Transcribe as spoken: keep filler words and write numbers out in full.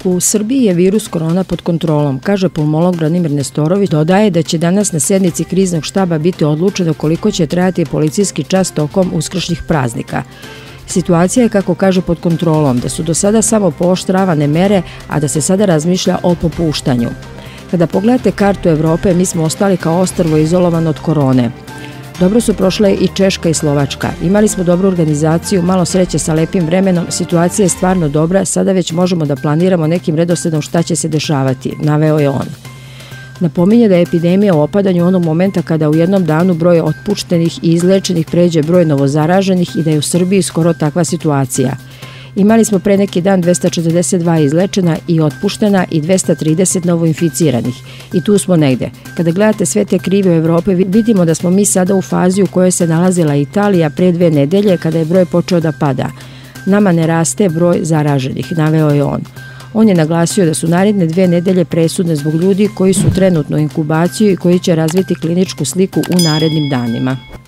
U Srbiji je virus korona pod kontrolom, kaže pulmolog Branimir Nestorović. Dodaje da će danas na sednici kriznog štaba biti odlučeno koliko će trajati policijski čas tokom uskršnjih praznika. Situacija je, kako kaže, pod kontrolom, da su do sada samo pooštravane mere, a da se sada razmišlja o popuštanju. Kada pogledate kartu Evrope, mi smo ostali kao ostrvo izolovano od korone. Dobro su prošle i Češka i Slovačka. Imali smo dobru organizaciju, malo sreće sa lepim vremenom, situacija je stvarno dobra, sada već možemo da planiramo nekim redosledom šta će se dešavati, naveo je on. Napominje da je epidemija u opadanju onog momenta kada u jednom danu broj otpuštenih i izlečenih pređe broj novozaraženih i da je u Srbiji skoro takva situacija. Imali smo pre neki dan dvesta četrdeset dva izlečena i otpuštena i dvesta trideset novoinficiranih. I tu smo negde. Kada gledate sve te krive u Evropi, vidimo da smo mi sada u fazi u kojoj se nalazila Italija pre dve nedelje kada je broj počeo da pada. Nama ne raste broj zaraženih, naveo je on. On je naglasio da su naredne dve nedelje presudne zbog ljudi koji su trenutno u inkubaciji i koji će razviti kliničku sliku u narednim danima.